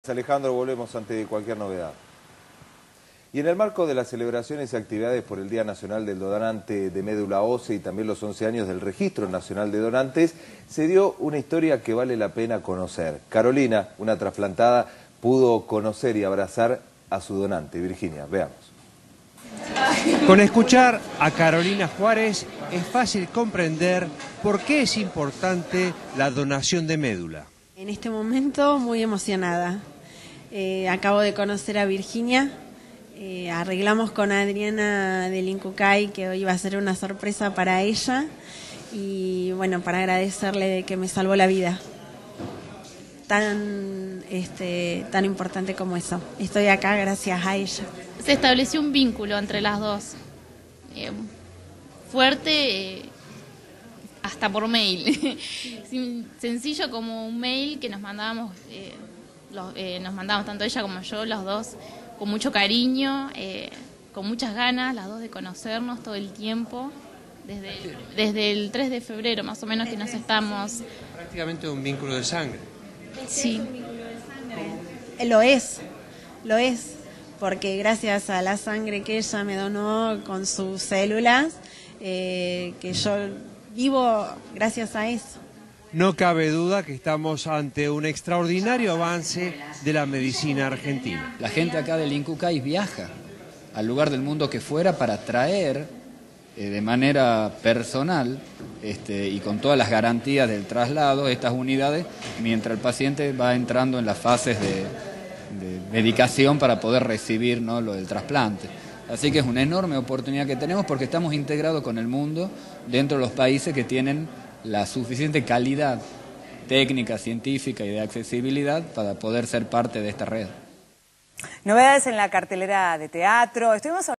Alejandro, volvemos ante cualquier novedad. Y en el marco de las celebraciones y actividades por el Día Nacional del Donante de Médula Ósea y también los 11 años del Registro Nacional de Donantes, se dio una historia que vale la pena conocer. Carolina, una trasplantada, pudo conocer y abrazar a su donante. Virginia, veamos. Con escuchar a Carolina Juárez es fácil comprender por qué es importante la donación de médula. En este momento muy emocionada. Acabo de conocer a Virginia, arreglamos con Adriana del Incucay que hoy va a ser una sorpresa para ella y bueno, para agradecerle de que me salvó la vida. Tan importante como eso. Estoy acá gracias a ella. Se estableció un vínculo entre las dos, fuerte, hasta por mail, sencillo como un mail que nos mandábamos tanto ella como yo, los dos, con mucho cariño, con muchas ganas, las dos de conocernos todo el tiempo, desde el 3 de febrero más o menos que nos estamos... Prácticamente un vínculo de sangre. Sí, lo es, porque gracias a la sangre que ella me donó con sus células, que yo vivo gracias a eso. No cabe duda que estamos ante un extraordinario avance de la medicina argentina. La gente acá del Incucay viaja al lugar del mundo que fuera para traer de manera personal y con todas las garantías del traslado estas unidades mientras el paciente va entrando en las fases de medicación para poder recibir, ¿no?, lo del trasplante. Así que es una enorme oportunidad que tenemos porque estamos integrados con el mundo dentro de los países que tienen la suficiente calidad técnica, científica y de accesibilidad para poder ser parte de esta red. Novedades en la cartelera de teatro.